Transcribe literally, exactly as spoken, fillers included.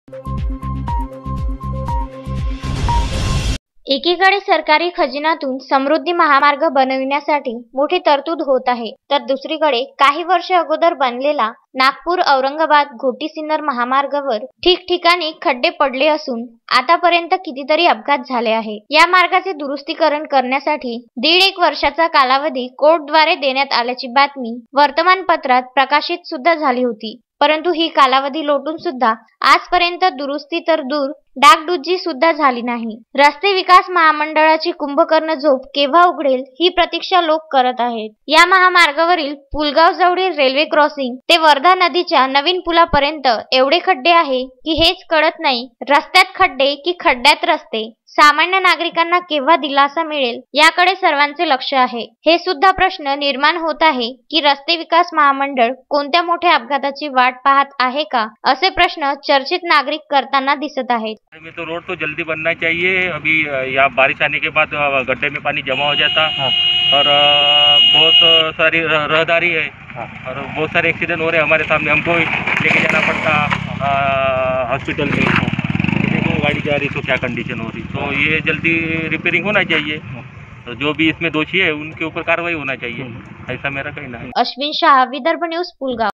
एकीकडे सरकारी खजिन्यातून समृद्धी महामार्ग बनविण्यासाठी मोठी तरतूद होत आहे, तर दुसरीकडे काही वर्ष अगोदर बनलेला नागपूर औरंगाबाद घोटी सिन्नर महामार्गावर ठिकठिकाणी खड्डे पडले असून आतापर्यंत कितीतरी अपघात झाले आहे। या मार्गाचे दुरुस्तीकरण करण्यासाठी दीड एक वर्षाचा कालावधी कोर्टाद्वारे देण्यात आल्याची बातमी वर्तमानपत्रात प्रकाशित सुद्धा झाली होती, परंतु ही कालावधी लोटून सुद्धा आजपर्यंत दुरुस्ती तर दूर डागडुजी सुद्धा झाली नाही। रस्ते विकास महामंडळाची कुंभकर्ण झोप केव्हा उघडेल ही प्रतीक्षा लोक करत आहेत। या महामार्गावरील पुलगाव जवळील रेल्वे क्रॉसिंग ते वर्धा नदीच्या नवीन पुलापर्यंत एवढे खड्डे आहे की हेच कळत नाही, रस्त्यात खड्डे की खड्ड्यात रस्ते। सामान्य नागरिकांना केव्हा दिलासा मिळेल याकडे सर्वांचे लक्ष आहे। हे सुद्धा प्रश्न निर्माण होत आहे की रस्ते विकास महामंडळ कोणत्या मोठ्या अपघाताची वाट पाहत आहे का, असे प्रश्न चर्चित नागरिक करताना दिसत आहेत। में तो रोड तो जल्दी बनना चाहिए। अभी यहाँ बारिश आने के बाद गड्ढे में पानी जमा हो जाता हाँ। और बहुत सारी रहदारी है हाँ। और बहुत सारे एक्सीडेंट हो रहे हमारे सामने, हमको लेके जाना पड़ता हॉस्पिटल में। देखो गाड़ी जा रही तो क्या कंडीशन हो रही, तो ये जल्दी रिपेयरिंग होना चाहिए। तो जो भी इसमें दोषी है उनके ऊपर कार्रवाई होना चाहिए, ऐसा मेरा कहना है। अश्विन शाह, विदर्भ न्यूज, पुलगाव।